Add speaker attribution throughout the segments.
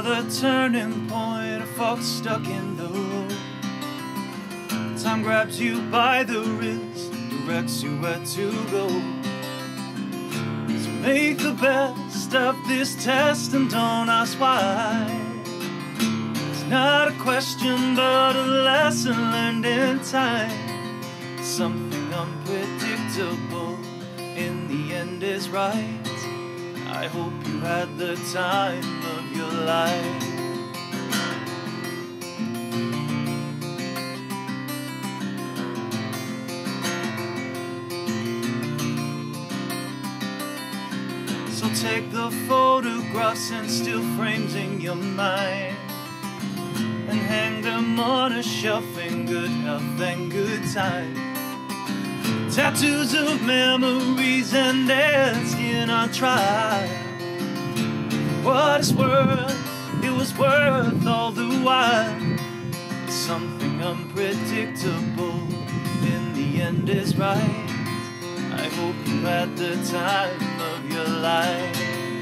Speaker 1: the turning point, a fork stuck in the road. Time grabs you by the wrist, directs you where to go. So make the best of this test and don't ask why. It's not a question but a lesson learned in time. Something unpredictable in the end is right. I hope you had the time of your life. So take the photographs and still frames in your mind and hang them on a shelf in good health and good time. Tattoos of memories and their skin on trial. What it's worth, it was worth all the while. Something unpredictable in the end is right. I hope you had the time of your life.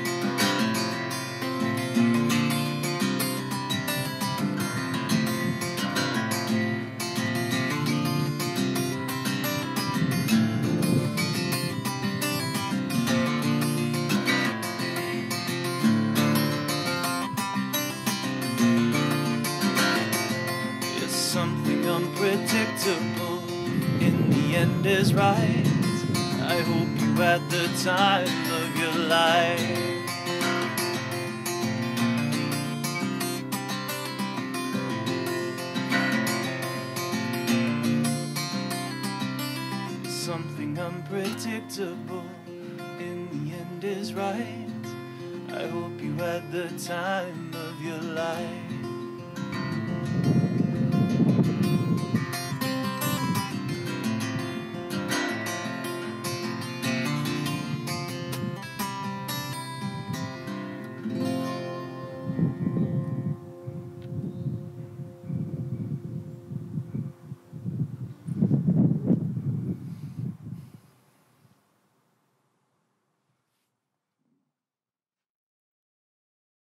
Speaker 1: Something unpredictable in the end is right. I hope you had the time of your life. Something unpredictable in the end is right. I hope you had the time of your life.